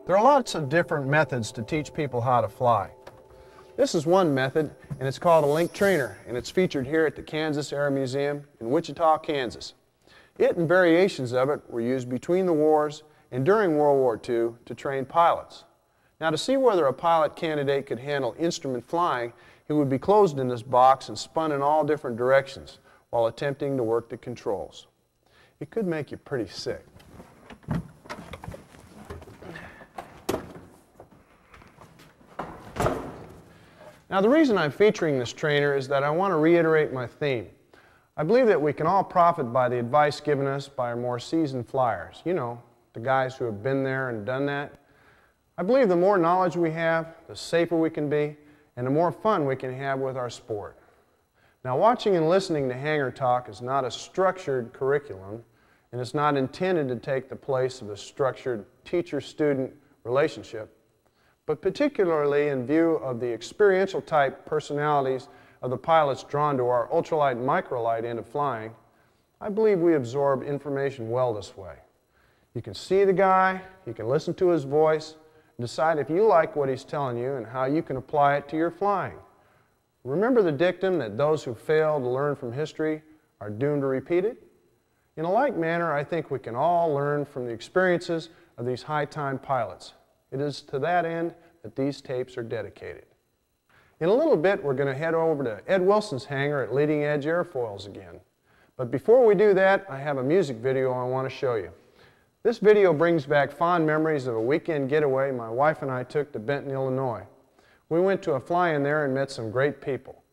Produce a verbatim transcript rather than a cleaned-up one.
There are lots of different methods to teach people how to fly. This is one method, and it's called a link trainer, and it's featured here at the Kansas Air Museum in Wichita, Kansas. It and variations of it were used between the wars and during World War Two to train pilots. Now, to see whether a pilot candidate could handle instrument flying, he would be closed in this box and spun in all different directions while attempting to work the controls. It could make you pretty sick. Now, the reason I'm featuring this trainer is that I want to reiterate my theme. I believe that we can all profit by the advice given us by our more seasoned flyers. You know, the guys who have been there and done that. I believe the more knowledge we have, the safer we can be, and the more fun we can have with our sport. Now, watching and listening to Hangar Talk is not a structured curriculum, and it's not intended to take the place of a structured teacher-student relationship. But particularly in view of the experiential type personalities of the pilots drawn to our ultralight and microlight end of flying, I believe we absorb information well this way. You can see the guy, you can listen to his voice, and decide if you like what he's telling you and how you can apply it to your flying. Remember the dictum that those who fail to learn from history are doomed to repeat it? In a like manner, I think we can all learn from the experiences of these high-time pilots. It is to that end that these tapes are dedicated. In a little bit, we're going to head over to Ed Wilson's hangar at Leading Edge Airfoils again. But before we do that, I have a music video I want to show you. This video brings back fond memories of a weekend getaway my wife and I took to Benton, Illinois. We went to a fly-in there and met some great people.